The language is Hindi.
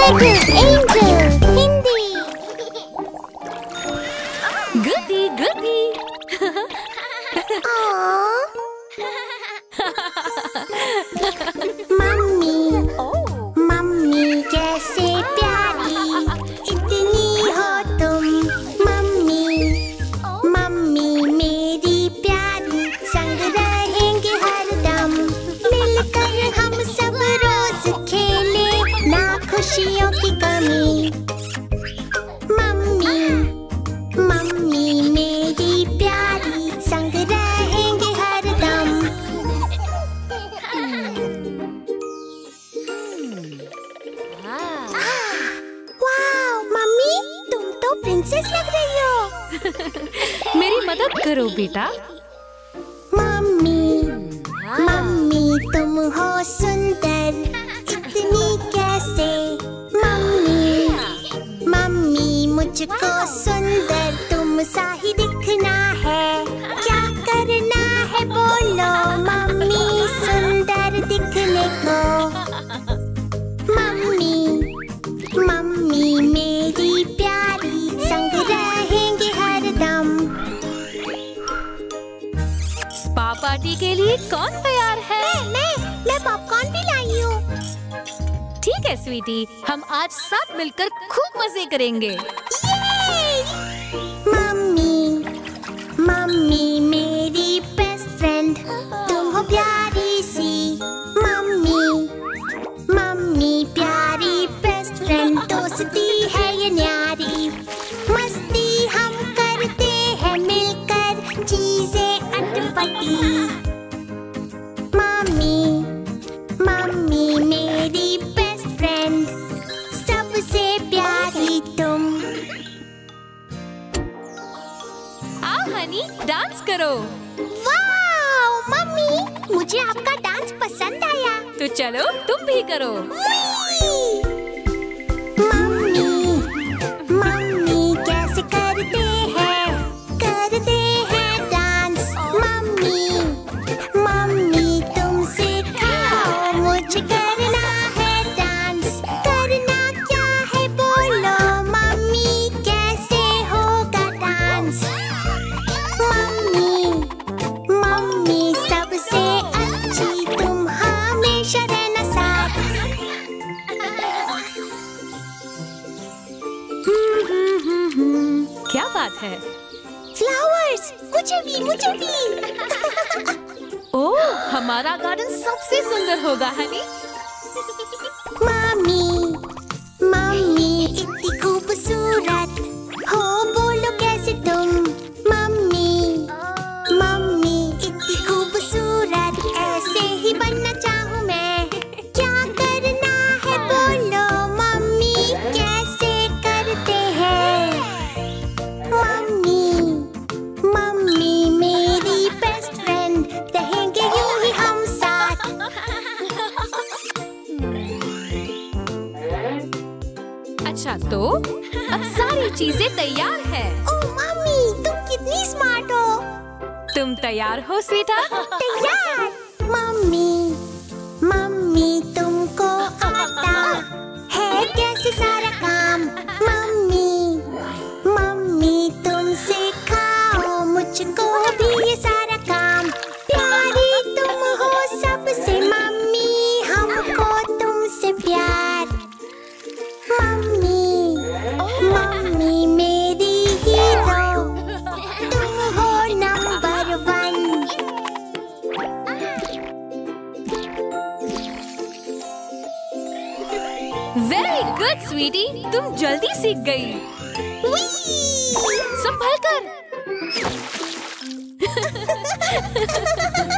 little angel. Hindi. Goody, goody. Aww. Mummy, mummy कैसे प्यारी इतनी हो तुम। मम्मी, मम्मी मेरी प्यारी, संग रहेंगे हरदम। मिलकर हम सब रोज खेले, ना खुशियों की कमी। मम्मी, मम्मी मेरी प्यारी, संग रहेंगे हरदम। वाह मम्मी, तुम तो प्रिंसेस लग रही हो। मेरी मदद करो बेटा। मम्मी, मम्मी तुम हो सुंदर, इतनी कैसे। मम्मी, मम्मी मुझको सुंदर तुम सा ही दिखना है। क्या करना है बोलो मम्मी, सुंदर दिखने को। मम्मी, मम्मी मेरी प्यारी, संग रहेंगे हरदम। स्पा पार्टी के लिए कौन तैयार है? मैं पॉपकॉर्न भी लाई हूँ। ठीक है स्वीटी, हम आज साथ मिलकर खूब मजे करेंगे। मम्मी, मम्मी मेरी बेस्ट फ्रेंड, तुम हो प्यारी सी। मम्मी, मम्मी प्यारी बेस्ट फ्रेंड, दोस्ती है ये न्यारी। मस्ती हम करते हैं मिलकर, चीजें अटपटी। मम्मी, मम्मी मेरी बेस्ट फ्रेंड, सबसे प्यारी तुम। आओ हनी, डांस करो। वाओ मम्मी, मुझे आपका डांस पसंद आया। तो चलो तुम भी करो। मम्मी, मम्मी कैसे करते हैं डांस। मम्मी, मम्मी तुम सिखाओ, मुझे करना है डांस। करना क्या है बोलो मम्मी, कैसे होगा डांस। मम्मी, मम्मी सबसे अच्छी, तुम हमेशा रहना साथ। क्या बात है? फ्लावर्स, मुझे भी, मुझे भी। ओह, हमारा गार्डन सबसे सुंदर होगा हनी। मम्मी, मम्मी इतनी खूबसूरत हो, बोलो कैसे तुम। मम्मी, मम्मी इतनी खूबसूरत, ऐसे ही बनना चाहूँ मैं। क्या करना है बोलो मम्मी, कैसे करते हैं। मम्मी, मम्मी मेरी बेस्ट फ्रेंड, रहेंगे यूं ही हम साथ। अच्छा तो अब सारी चीजें तैयार है। ओह मम्मी, तुम कितनी स्मार्ट हो। तुम तैयार हो स्वीटा? तैयार। मम्मी, मम्मी तुमको आता है कैसे सारा काम। मम्मी, मम्मी तुम सिखाओ मुझको भी ये सारा काम। प्यारी तुम हो सबसे मम्मी, हमको तुमसे प्यार। मम्मी, मम्मी मेरी हीरो, तुम हो नंबर 1। वेरी गुड स्वीटी, तुम जल्दी सीख गई। संभल कर।